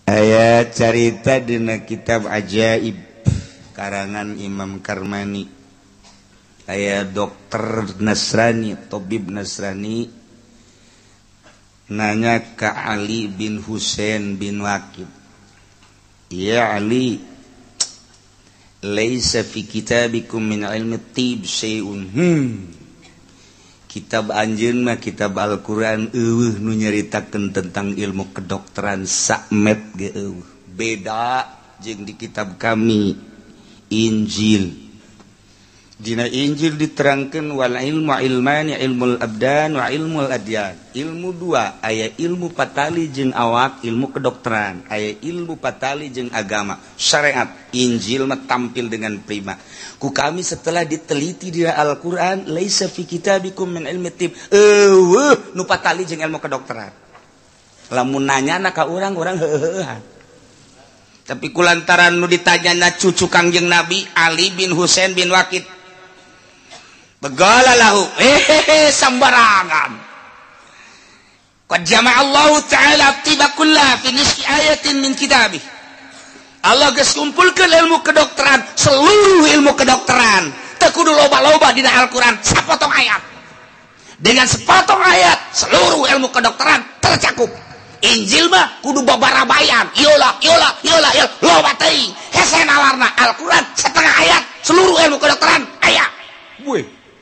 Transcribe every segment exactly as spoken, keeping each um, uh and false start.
Aya carita dina kitab Ajaib karangan Imam Karmani. Aya dokter Nasrani, tabib Nasrani nanya ke Ali bin Husain bin Waqid, "Ya Ali, laisa fi kitabikum min ilmi tib syai'un." Hmm. Kitab anjeun mah kitab Al-Qur'an eueuh nu nyaritakeun tentang ilmu kedokteran sakmet ge eueuh. Beda jeung di kitab kami Injil. Dina Injil diterangkeun wal ilmu ilmani, ilmul abdan wa ilmul adyan. Ilmu dua, aya ilmu patali jeung awak, ilmu kedokteran, aya ilmu patali jeung agama, syariat. Injil mah tampil dengan prima. Ku kami setelah diteliti di Al-Qur'an, laisa fi kitabikum min ilmi tib. Eueuh nu patali jeung ilmu kedokteran. Lamun nanyana ka urang, urang heuheuhan. Tapi kulantaran nu ditanyana cucu Kangjeng Nabi Ali bin Husain bin Waqid, begala lahu, hehehe sambarangan. Qad jama'a Allah Ta'ala tiba kullah fi nisfi ayatin min kitabih. Allah geus kumpulkeun ilmu kedokteran, seluruh ilmu kedokteran. Teu kudu loba-loba dina Al-Qur'an, sapotong ayat. Dengan sepotong ayat, seluruh ilmu kedokteran tercakup. Injil mah kudu babarabayan, iyalah, iyalah, iyalah, iyalah, loba teuing. Hese nawarna Al-Qur'an setengah ayat, seluruh ilmu kedokteran aya. Buih.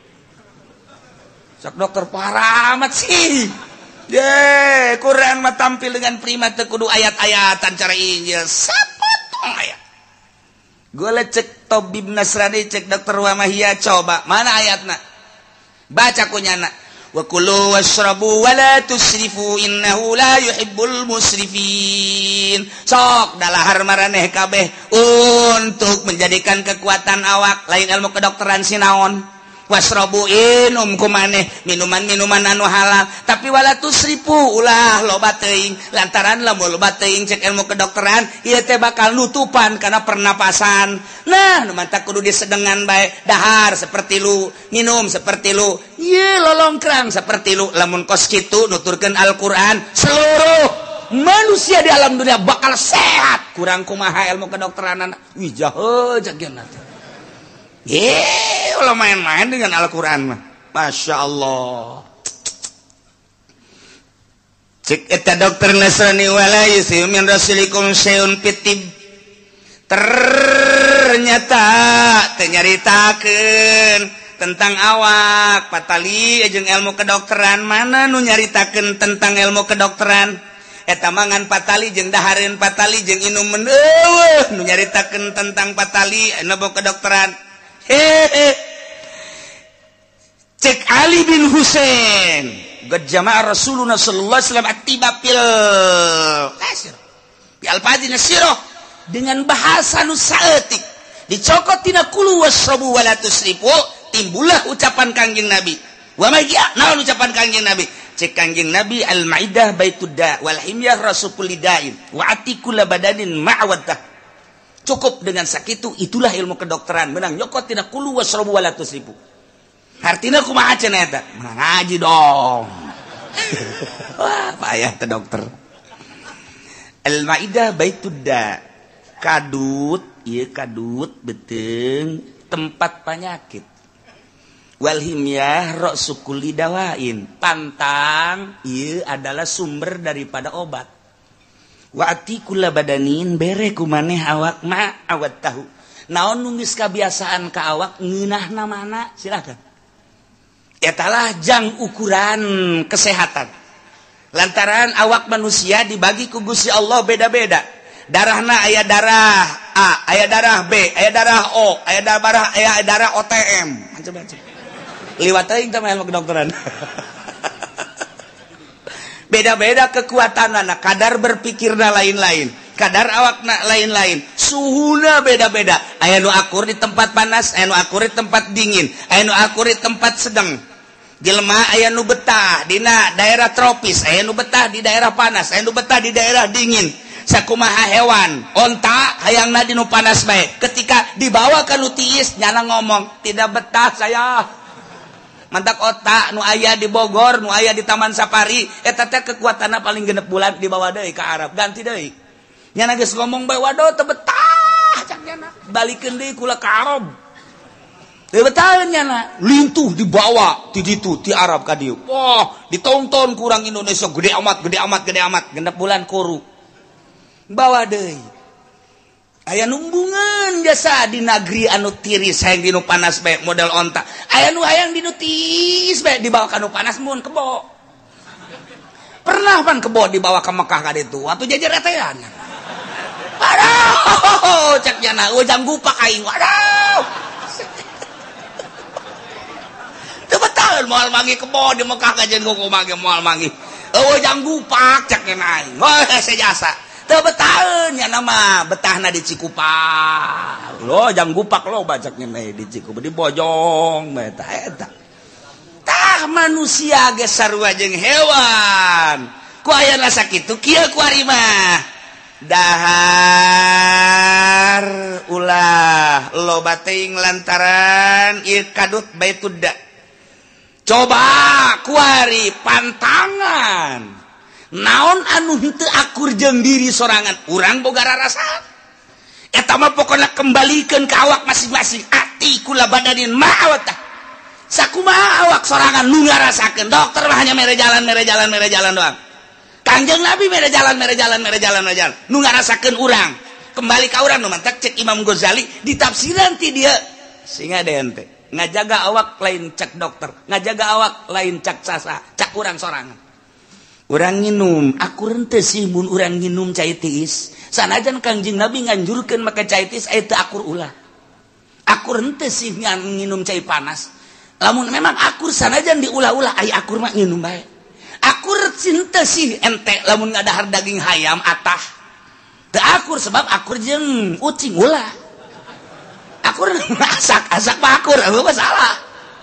Sok dokter parah amat sih. Ye, Quran mah tampil dengan prima teu kudu ayat-ayatan cara Injil. Sapotong ayat. Gue lecek tabib Nasrani, cek dokter Wamahia, coba mana ayatna? Baca kunyana. Wa kulu washrabu wa la tusrifu innahu la yuhibbul musrifin. Sok dalahar maraneh kabeh untuk menjadikan kekuatan awak lain ilmu kedokteran sinaon. Wasrobu inum kumaneh minuman-minuman anu halal, tapi wala tusrifu ulah loba teuing. Lantaran lamun loba teuing cek ilmu kedokteran ieu teh bakal nutupan kana pernapasan. Nah, nu mantap kudu disedengan bae, dahar seperti lu, minum seperti lu, ieu lolongkrang seperti lu. Lamun kos kitu nuturkeun Al-Qur'an, seluruh manusia di alam dunia bakal sehat. Kurang kumaha ilmu kedokteran anak. Wih, jahe jageuna teh. Yeay, kalau main-main dengan Al-Quran mah, Masya Allah. Cek eta dokter Nasrani wala yusiu min rasulikum syai'un pitib. Ternyata tenyaritakeun tentang awak patali jeung ilmu kedokteran. Mana nu nyaritakeun tentang ilmu kedokteran? Eta mangan patali jeung dahareun patali jeung inumeun eueuh nu nyaritakeun tentang patali ilmu kedokteran. Hehe. Cek Ali bin Husain, qad jama'a Rasulullah sallallahu alaihi wasallam atiba fil kasir bi alfadhin sirah dengan bahasa nu saeutik. Dicokot tina kulu wasrabu wala tusrifu, timbullah ucapan Kangjeng Nabi. Wa magia naon ucapan Kangjeng Nabi? Cek Kangjeng Nabi, al-maidah baitud da wal himyah rasul lidain wa atikul badanin ma'awadah. Cukup dengan sakitu, itulah ilmu kedokteran. Menang nyokot tina kulu wasrobu wala tusrifu. Artinya kumaha cenah eta? Ngaji dong. Wah, payah teh dokter. Al-Maidah baitud da. Kadut, ieu kadut beteung tempat penyakit. Wal himyah ra'su kulli dawain. Pantang ieu adalah sumber daripada obat. Wa atikula badanin bere kumaneh awak ma awat tahu. Naon nu geus kabiasaan ka awak ngeunahna mana? Silakan. Etalah jang ukuran kesehatan. Lantaran awak manusia dibagi ku Gusti Allah beda-beda. Darahna aya darah A, aya darah B, aya darah O, aya darah aya darah O T M. Macam-macam. Liwat teuing teh ilmu kedokteran. Beda-beda kekuatanna, kadar berpikirna lain-lain, kadar awakna lain-lain, suhuna beda-beda. Aya nu akur di tempat panas, aya nu akur di tempat dingin, aya nu akur di tempat sedang. Jelema aya nu betah dina daerah tropis, aya nu betah di daerah panas, aya nu betah di daerah dingin. Sakumaha hewan, onta hayangna di nu panas bae. Ketika dibawa ka nu tiis, nyana ngomong, "Tidak betah saya." Mantak otak nu aya di Bogor, nu aya di Taman Safari, eta teh kekuatanna paling genep bulan dibawa deui ka Arab, ganti deui. nyana geus ngomong bae waduh teu betah cak nyana balikeun deui kula ka Arab teu betah nyana lintuh dibawa ti ditu ti Arab ka dieu wah ditonton kurang Indonesia gede amat gede amat gede amat genep bulan koru bawa deui aya numbungan jasa di negeri anu tiris hayang dinu panas bae model onta aya nu hayang dinu tis bae dibawa ka nu panas mun kebo pernah pan kebo dibawa ke Mekah ka ditu atuh jajar etean aduh cek nyana ujang gupak aing waduh teu betah moal mangi kebo di Mekah kajen kuku mage moal mangi ujang gupak cek nyana aing wah sejasa teu betah nyana mah betahna di Cikupa lo jang gupak lo bacaknya di Cikupa di Bojong eta eta tah manusia ge sarua jeung hewan ku aya sakitu kieu ku ari mah dahar ulah loba teuing lantaran ieu kadut baitudda coba kuari pantangan naon anu henteu akur jeung diri sorangan urang boga rarasaan eta mah pokona kembalikeun ka awak masing-masing ati kula badanin ma'awat tah sakumaha awak sorangan nu ngarasakeun dokter mah hanya mere jalan mere jalan mere jalan doang Kangjeng Nabi mere jalan mere jalan mere jalan mere jalan nu ngarasakeun urang kembali ka urang nu mantak cek Imam Ghazali di tafsiran ti dia singa deun teh ngajaga awak lain cek dokter ngajaga awak lain cek sasa cek urang sorangan urang nginum akur henteu sih mun urang nginum cai tiis sanajan Kangjeng Nabi nganjurkeun make cai tiis aya teu akur ulah akur henteu sih nginum cai panas lamun memang akur sanajan diulah-ulah aya akur mah nginum bae akur cinta sih ente lamun ngadahar daging hayam atah teu akur sebab akur jeung ucing ulah akur asak-asak mah akur eueuh masalah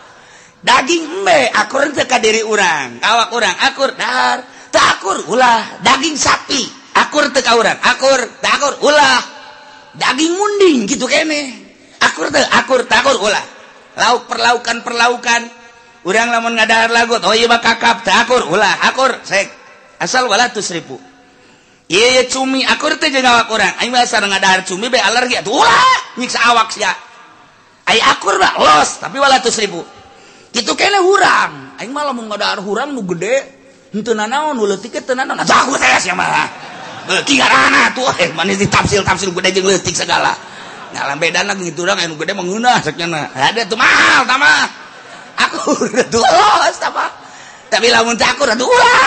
daging embe akur teu ka diri urang awak urang akur dahar teu akur ulah daging sapi akur teu ka urang akur teu akur ulah daging munding gitu kene akur teu akur teu akur ulah lauk perlaukan perlaukan urang lamun ngadahar lagut oh ieu mah kakap teu akur ulah akur sek asal wala tusrifu ieu ye cumi akur teh jeung awak urang aing mah asal ngadahar cumi be alergi atuh ulah nyiksa awak sia ai akur mah los tapi wala tusrifu kitu kene urang aing mah lamun ngadahar urang nu gede henteu nanaon nu leutik teh nanaon atuh aku teh sia mah leutik ngaranna tuh eh manis ditafsir-tafsir gede jeung leutik segala ngalam bedana gitu urang anu gede mah ngeunah saknya ada tuh mahal tah mah akur atuh los apa tapi lamun teh akur atuh ulah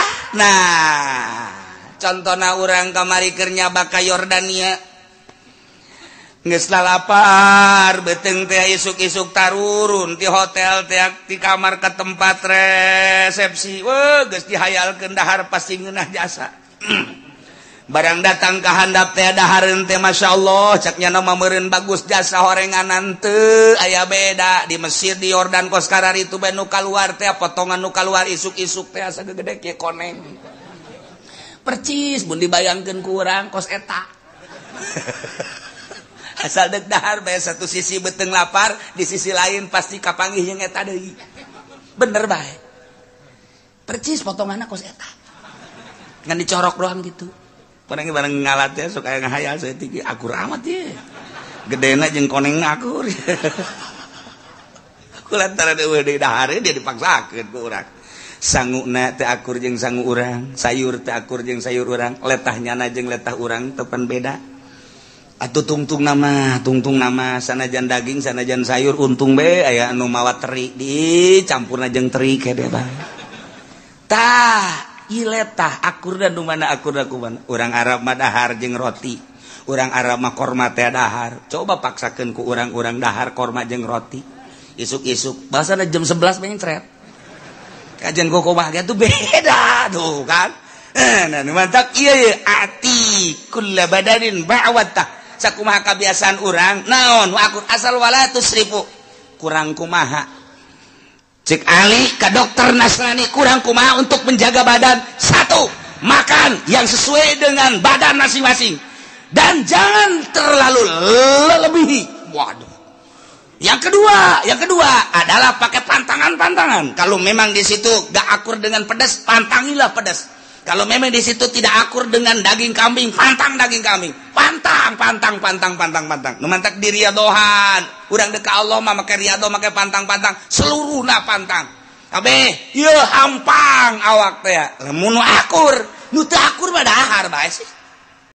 nah contona urang kamari keur nyaba ka Yordania geus lalapar beuteung teh isuk-isuk tarurun ti hotel teh ti kamar ke tempat resepsi weuh geus dihayalkeun dahar pasti ngeunah jasa barang datang ka handap teh dahareun teh masyaallah cak nya mah meureun bagus jasa horenganan teu aya beda di Mesir di Yordan kos karar itu bae nu kaluar teh potongan nu kaluar isuk-isuk teh asa gede kieu koneng percis mun dibayangkeun ku urang kos eta asal deuk dahar bae satu sisi beuteung lapar di sisi lain pasti kapanggih jeung eta deui bener bae percis potonganna kos eta ngan dicorok doang gitu barang barang ngalat ya suka ngahayal saya tinggi akur amat ya gedena jeung konengna akur kulantaran eueuh deui dahare dia dipaksakeun ku urang sanguna teh akur jeung sangu urang sayur teh akur jeung sayur urang letahnyana jeung letah urang teu pan beda atuh tungtung nama tungtung nama sanajan daging sanajan sayur untung be aya anu mawa teri dicampurna jeung teri kede bae tah iletah akur dan dumana akur da kumaha urang Arab mah dahar jeung roti urang Arab mah korma teh dahar coba paksakeun ku urang-urang dahar korma jeung roti isuk-isuk bahasana jam sebelas pengen cret kajian koko mah gitu beda tuh kan nah mantap ieu ieu ati kulla badanin ba'watah sakumaha kabiasaan urang naon wa akur asal wala tusrifu kurang kumaha cek Ali ke dokter Nasrani kurang kumaha untuk menjaga badan satu makan yang sesuai dengan badan masing-masing dan jangan terlalu melebihi waduh yang kedua yang kedua adalah pakai pantangan-pantangan kalau memang di situ gak akur dengan pedas pantangilah pedas Kalau memang di situ tidak akur dengan daging kambing, pantang daging kambing, pantang, pantang, pantang, pantang, pantang. Numantak di riadohan, urang deka Allah mah make riado, make pantang, pantang, seluruhna pantang. Kabeh, ieu hampang awak teh. Lamun akur, nu teu akur mah dahar bae sih.